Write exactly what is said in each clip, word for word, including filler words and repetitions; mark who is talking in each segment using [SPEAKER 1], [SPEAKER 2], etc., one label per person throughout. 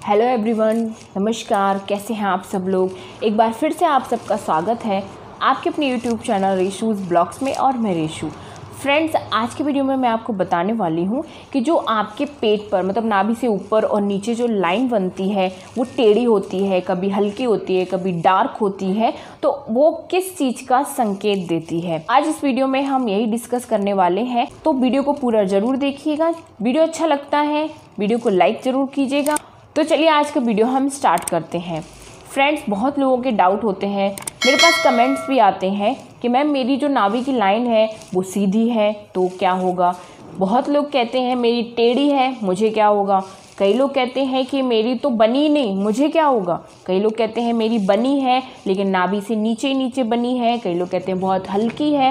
[SPEAKER 1] Hello everyone, नमस्कार। कैसे हैं आप सब लोग। एक बार फिर से आप सबका स्वागत है आपके अपने यूट्यूब चैनल रेशूज़ ब्लॉग्स में। और मैं रेशू। फ्रेंड्स, आज की वीडियो में मैं आपको बताने वाली हूँ कि जो आपके पेट पर मतलब नाभि से ऊपर और नीचे जो लाइन बनती है वो टेढ़ी होती है, कभी हल्की होती है, कभी डार्क होती है, तो वो किस चीज़ का संकेत देती है। आज इस वीडियो में हम यही डिस्कस करने वाले हैं, तो वीडियो को पूरा ज़रूर देखिएगा। वीडियो अच्छा लगता है वीडियो को लाइक ज़रूर कीजिएगा। तो चलिए आज का वीडियो हम स्टार्ट करते हैं। फ्रेंड्स, बहुत लोगों के डाउट होते हैं, मेरे पास कमेंट्स भी आते हैं कि मैम मेरी जो नाभि की लाइन है वो सीधी है तो क्या होगा। बहुत लोग कहते हैं मेरी टेढ़ी है, मुझे क्या होगा। कई लोग कहते हैं कि मेरी तो बनी नहीं, मुझे क्या होगा। कई लोग कहते हैं मेरी बनी है लेकिन नाभि से नीचे नीचे बनी है। कई लोग कहते हैं बहुत हल्की है।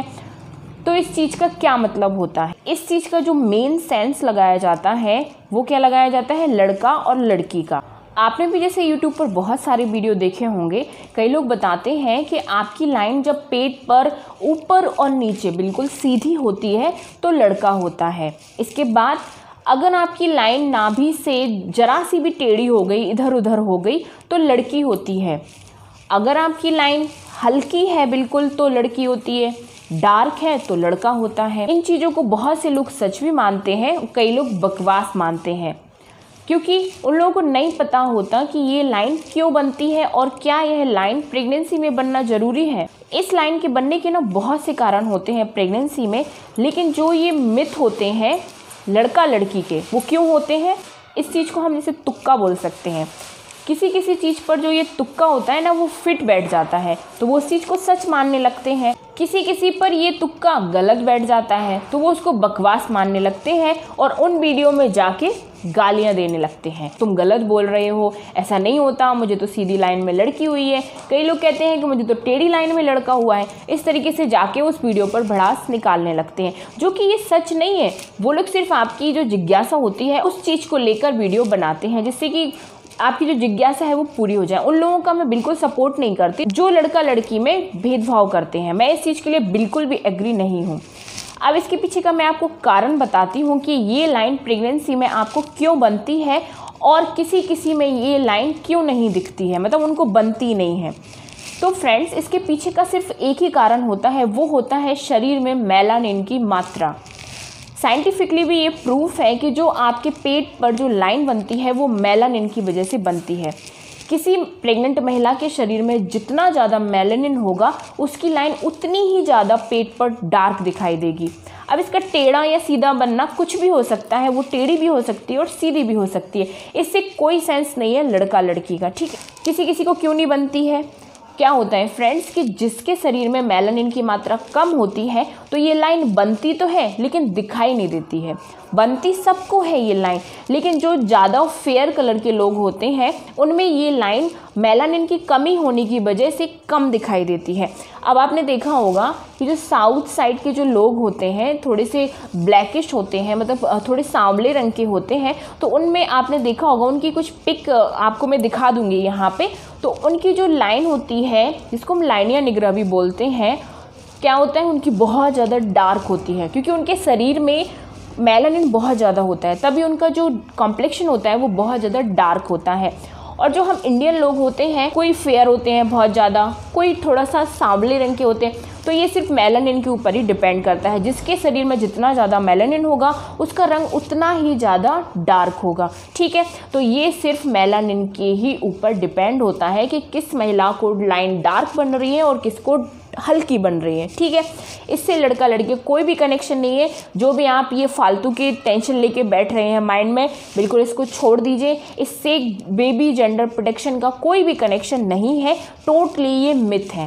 [SPEAKER 1] तो इस चीज़ का क्या मतलब होता है। इस चीज़ का जो मेन सेंस लगाया जाता है वो क्या लगाया जाता है, लड़का और लड़की का। आपने भी जैसे यूट्यूब पर बहुत सारे वीडियो देखे होंगे, कई लोग बताते हैं कि आपकी लाइन जब पेट पर ऊपर और नीचे बिल्कुल सीधी होती है तो लड़का होता है। इसके बाद अगर आपकी लाइन नाभि से जरा सी भी टेढ़ी हो गई, इधर उधर हो गई, तो लड़की होती है। अगर आपकी लाइन हल्की है बिल्कुल तो लड़की होती है, डार्क है तो लड़का होता है। इन चीज़ों को बहुत से लोग सच भी मानते हैं, कई लोग बकवास मानते हैं, क्योंकि उन लोगों को नहीं पता होता कि ये लाइन क्यों बनती है और क्या यह लाइन प्रेगनेंसी में बनना ज़रूरी है। इस लाइन के बनने के ना बहुत से कारण होते हैं प्रेगनेंसी में, लेकिन जो ये मिथ होते हैं लड़का लड़की के, वो क्यों होते हैं, इस चीज़ को हम जैसे तुक्का बोल सकते हैं। किसी किसी चीज़ पर जो ये तुक्का होता है ना वो फिट बैठ जाता है तो वो उस चीज़ को सच मानने लगते हैं। किसी किसी पर ये तुक्का गलत बैठ जाता है तो वो उसको बकवास मानने लगते हैं और उन वीडियो में जाके गालियां देने लगते हैं, तुम गलत बोल रहे हो, ऐसा नहीं होता, मुझे तो सीधी लाइन में लड़की हुई है। कई लोग कहते हैं कि मुझे तो टेढ़ी लाइन में लड़का हुआ है। इस तरीके से जाके उस वीडियो पर भड़ास निकालने लगते हैं, जो कि ये सच नहीं है। वो लोग सिर्फ आपकी जो जिज्ञासा होती है उस चीज़ को लेकर वीडियो बनाते हैं जिससे कि आपकी जो जिज्ञासा है वो पूरी हो जाए। उन लोगों का मैं बिल्कुल सपोर्ट नहीं करती जो लड़का लड़की में भेदभाव करते हैं। मैं इस चीज़ के लिए बिल्कुल भी एग्री नहीं हूँ। अब इसके पीछे का मैं आपको कारण बताती हूँ कि ये लाइन प्रेगनेंसी में आपको क्यों बनती है और किसी किसी में ये लाइन क्यों नहीं दिखती है, मतलब उनको बनती नहीं है। तो फ्रेंड्स, इसके पीछे का सिर्फ एक ही कारण होता है, वो होता है शरीर में मेलानिन की मात्रा। साइंटिफिकली भी ये प्रूफ है कि जो आपके पेट पर जो लाइन बनती है वो मेलानिन की वजह से बनती है। किसी प्रेग्नेंट महिला के शरीर में जितना ज़्यादा मेलानिन होगा उसकी लाइन उतनी ही ज़्यादा पेट पर डार्क दिखाई देगी। अब इसका टेढ़ा या सीधा बनना कुछ भी हो सकता है, वो टेढ़ी भी हो सकती है और सीधी भी हो सकती है। इससे कोई सेंस नहीं है लड़का लड़की का, ठीक है। किसी किसी को क्यों नहीं बनती है, क्या होता है फ्रेंड्स कि जिसके शरीर में मेलानिन की मात्रा कम होती है तो ये लाइन बनती तो है लेकिन दिखाई नहीं देती है। बनती सबको है ये लाइन, लेकिन जो ज़्यादा फेयर कलर के लोग होते हैं उनमें ये लाइन मेलानिन की कमी होने की वजह से कम दिखाई देती है। अब आपने देखा होगा कि जो साउथ साइड के जो लोग होते हैं थोड़े से ब्लैकिश होते हैं, मतलब थोड़े सांवले रंग के होते हैं, तो उनमें आपने देखा होगा, उनकी कुछ पिक आपको मैं दिखा दूंगी यहाँ पे, तो उनकी जो लाइन होती है जिसको हम लाइनिया निग्रा भी बोलते हैं, क्या होता है उनकी बहुत ज़्यादा डार्क होती है, क्योंकि उनके शरीर में मेलानिन बहुत ज़्यादा होता है, तभी उनका जो कॉम्प्लेक्शन होता है वो बहुत ज़्यादा डार्क होता है। और जो हम इंडियन लोग होते हैं, कोई फेयर होते हैं बहुत ज़्यादा, कोई थोड़ा सा सांवले रंग के होते हैं, तो ये सिर्फ मेलानिन के ऊपर ही डिपेंड करता है। जिसके शरीर में जितना ज़्यादा मेलानिन होगा उसका रंग उतना ही ज़्यादा डार्क होगा, ठीक है। तो ये सिर्फ मेलानिन के ही ऊपर डिपेंड होता है कि किस महिला को लाइन डार्क बन रही है और किसको हल्की बन रही है, ठीक है। इससे लड़का लड़की कोई भी कनेक्शन नहीं है। जो भी आप ये फालतू की टेंशन लेके बैठ रहे हैं माइंड में, बिल्कुल इसको छोड़ दीजिए। इससे बेबी जेंडर प्रोटेक्शन का कोई भी कनेक्शन नहीं है, टोटली ये मिथ है।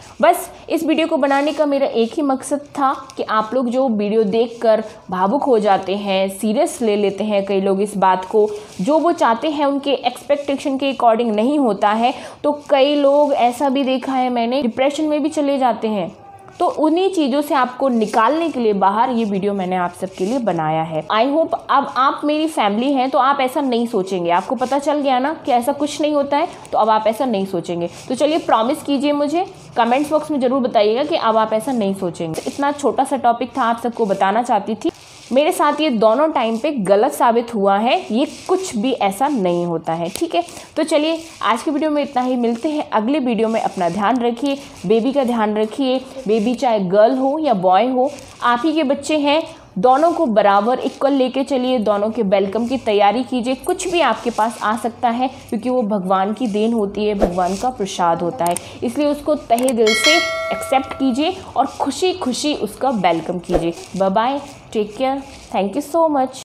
[SPEAKER 1] बस इस वीडियो को बनाने का मेरा एक ही मकसद था कि आप लोग जो वीडियो देखकर भावुक हो जाते हैं, सीरियस ले लेते हैं कई लोग इस बात को, जो वो चाहते हैं उनके एक्सपेक्टेशन के अकॉर्डिंग नहीं होता है, तो कई लोग ऐसा भी देखा है मैंने, डिप्रेशन में भी चले जाते हैं। तो उन्हीं चीज़ों से आपको निकालने के लिए बाहर ये वीडियो मैंने आप सबके लिए बनाया है। आई होप अब आप मेरी फैमिली हैं तो आप ऐसा नहीं सोचेंगे। आपको पता चल गया ना कि ऐसा कुछ नहीं होता है, तो अब आप ऐसा नहीं सोचेंगे। तो चलिए प्रॉमिस कीजिए मुझे, कमेंट्स बॉक्स में ज़रूर बताइएगा कि अब आप ऐसा नहीं सोचेंगे। इतना छोटा सा टॉपिक था, आप सबको बताना चाहती थी। मेरे साथ ये दोनों टाइम पे गलत साबित हुआ है, ये कुछ भी ऐसा नहीं होता है। ठीक है, तो चलिए आज की वीडियो में इतना ही, मिलते हैं अगले वीडियो में। अपना ध्यान रखिए, बेबी का ध्यान रखिए। बेबी चाहे गर्ल हो या बॉय हो, आप ही के बच्चे हैं, दोनों को बराबर इक्वल लेके चलिए, दोनों के वेलकम की तैयारी कीजिए। कुछ भी आपके पास आ सकता है, क्योंकि वो भगवान की देन होती है, भगवान का प्रसाद होता है, इसलिए उसको तहे दिल से एक्सेप्ट कीजिए और खुशी खुशी उसका वेलकम कीजिए। Bye bye, take care, thank you so much.